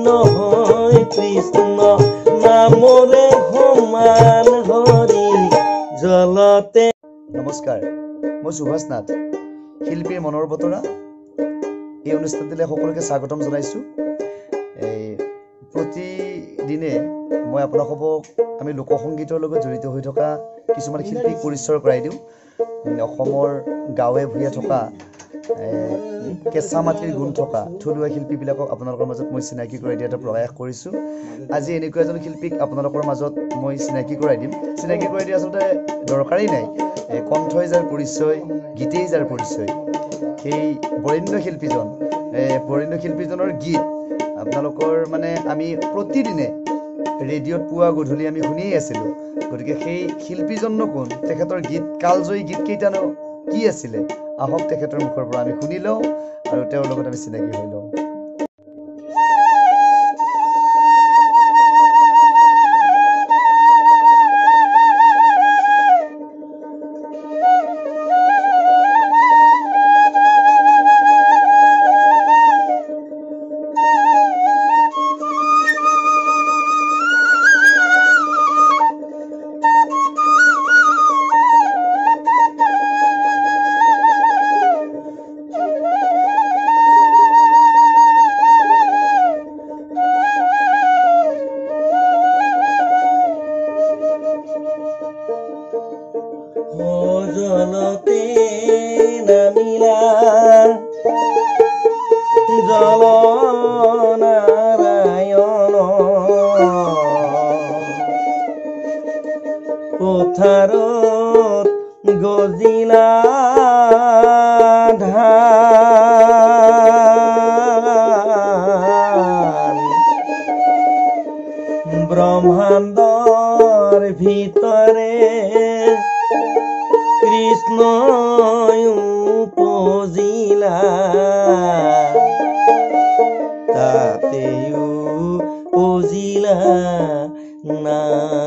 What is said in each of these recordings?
নহয় কৃষ্ণ নামৰে সমান হৰি জলতে। নমস্কাৰ, মই সুভাষ নাথ, শিল্পীৰ মনৰ বতৰা। এই অনুষ্ঠানটিলৈ সকলোকে স্বাগতম জনাইছোঁ। প্ৰতিদিনে মই আপোনালোকক আমি লোকসংগীতৰ লগত জড়িত হৈ থকা কিছুমান শিল্পীক পৰিচয় কৰাই দিওঁ। অসমৰ গাঁৱে ভূঞে থকা কেঁচা মাটিৰ গুণ থকা থলুৱা শিল্পীবিলাকক আপোনালোকৰ মাজত মই চিনাকি কৰাই দিয়াটো প্ৰয়াস কৰিছোঁ। আজি এনেকুৱা এজন শিল্পীক আপোনালোকৰ মাজত মই চিনাকি কৰাই দিম। চিনাকি কৰাই দিয়া আচলতে দৰকাৰেই নাই। কণ্ঠই যাৰ পৰিচয়, গীতেই যাৰ পৰিচয়, সেই বৰেণ্য শিল্পীজনৰ গীত আপোনালোকৰ আমি প্ৰতিদিনে ৰেডিঅ'ত পুৱা গধূলি আমি শুনিয়েই আছিলোঁ। গতিকে সেই শিল্পীজননো কোন, তেখেতৰ গীত কালজয়ী গীতকেইটানো কি আছিলে, আহক তেখেতৰ মুখৰ পৰা আমি শুনি লওঁ আৰু তেওঁৰ লগত আমি চিনাকি হৈ লওঁ। জলতে নামিলা জল নাৰায়ণ পথাৰত গজিলা ধান ব্ৰহ্মাণ্ডৰ ভিতৰে কৃষ্ণ উপজিলা তাতেও উপজিলা না।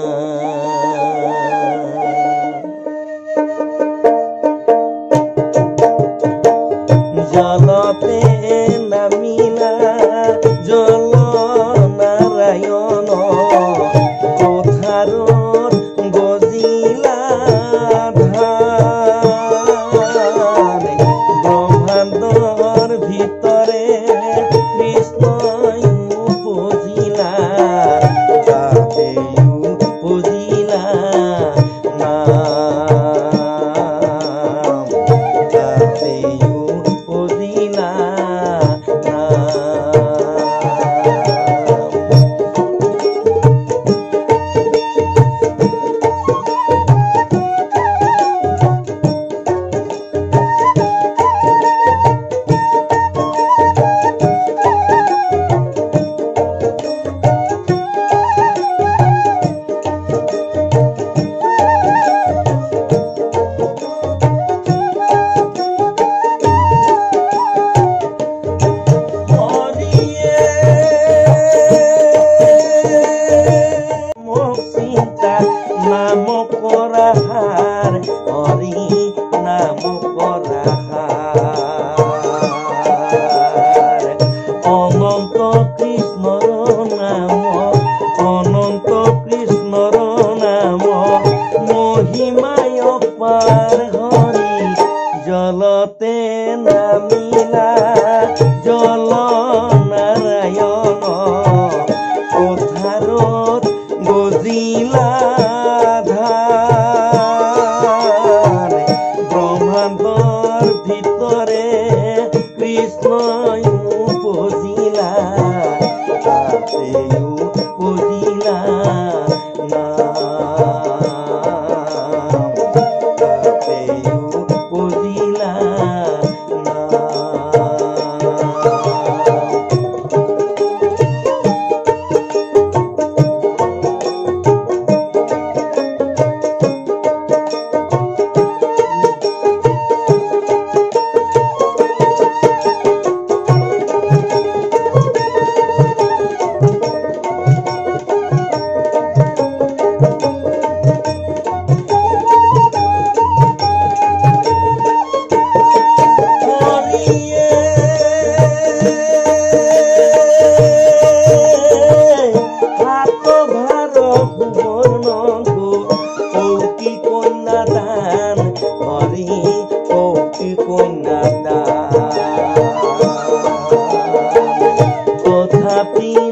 জলতে নামিলা জল নাৰায়ণ পথাৰত গজিলা ব্ৰহ্মাণ্ডৰ ভিতৰে কৃষ্ণ উপজিলা তাতেও উপজিলা নাম তাতেও উপজিলা নাম কৰাহাৰ হৰি নাম কৰাহাৰ অনন্ত কৃষ্ণৰ নাম অনন্ত কৃষ্ণৰ নাম মহিমায় অপাৰ হৰি জলতে নামিলা জল নাৰায়ণ পথাৰত গজিলা ধান ব্ৰহ্মাণ্ডৰ ভিতৰে কৃষ্ণ উপজিলা তাতেও উপজিলা নাম তাতেও উপজিলা নাম।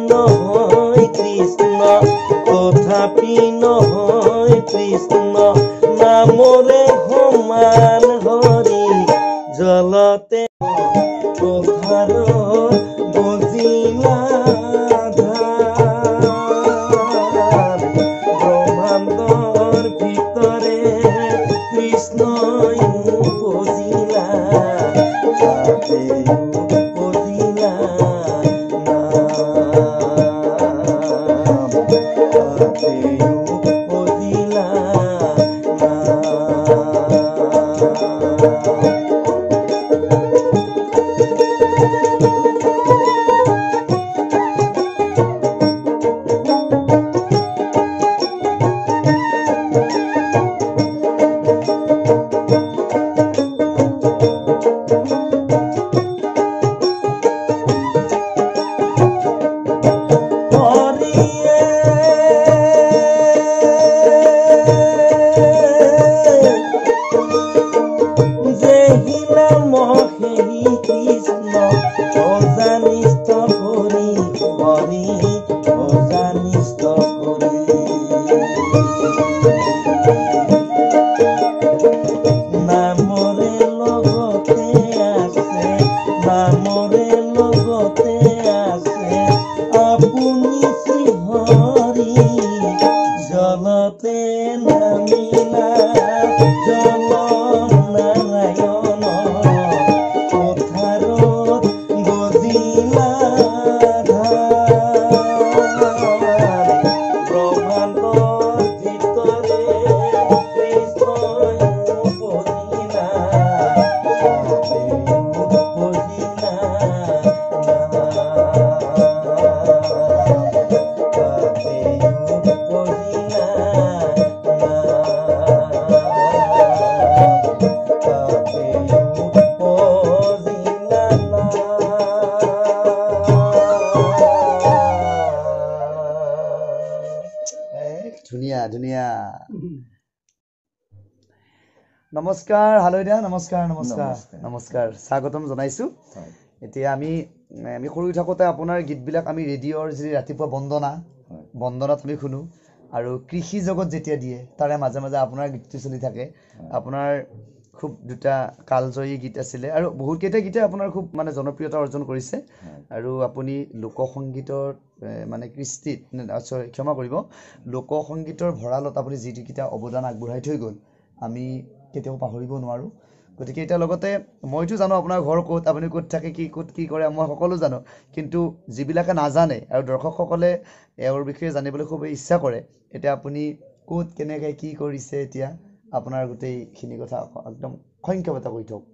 নহয় কৃষ্ণ তথাপি নহয় কৃষ্ণ নামৰে সমান হৰি জলতে পথাৰ বজিলা ধান ব্ৰহ্মাণ্ডৰ ভিতৰে কৃষ্ণই উপজিলা তাতেও উপজিলা নাম তাতেও উপজিলা নাম ধুনীয়া নমস্কাৰ হালৈদা নমস্কাৰ নমস্কাৰ স্বাগতম জনাইছো এতিয়া আমি সৰু থাকোঁতে আপোনাৰ গীতবিলাক আমি ৰেডিঅ'ৰ যি ৰাতিপুৱা বন্দনাত আমি শুনো আৰু কৃষি জগত যেতিয়া দিয়ে তাৰে মাজে মাজে আপোনাৰ গীতটো চলি থাকে আপোনাৰ খুব দুটা কালজয়ী গীত আছিলে আৰু বহুতকেইটা গীতে আপোনাৰ খুব মানে জনপ্ৰিয়তা অৰ্জন কৰিছে আৰু আপুনি লোকসংগীতৰ মানে কৃষ্টিত ক্ষমা কৰিব লোকসংগীতৰ ভঁৰালত আপুনি যিকেইটা অৱদান আগবঢ়াই থৈ গ'ল আমি কেতিয়াও পাহৰিব নোৱাৰোঁ গতিকে এতিয়া লগতে মইতো জানো আপোনাৰ ঘৰ ক'ত আপুনি ক'ত থাকে ক'ত কি কৰে মই সকলো জানো কিন্তু যিবিলাকে নাজানে আৰু দৰ্শকসকলে এওঁৰ বিষয়ে জানিবলৈ খুব ইচ্ছা কৰে এতিয়া আপুনি ক'ত কেনেকৈ কি কৰিছে এতিয়া আপোনাৰ গোটেইখিনি কথা একদম সংক্ষেপতে কৈ থওক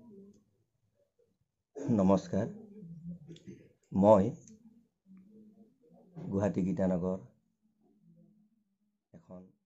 নমস্কাৰ মই গুৱাহাটী গীতানগৰ এখন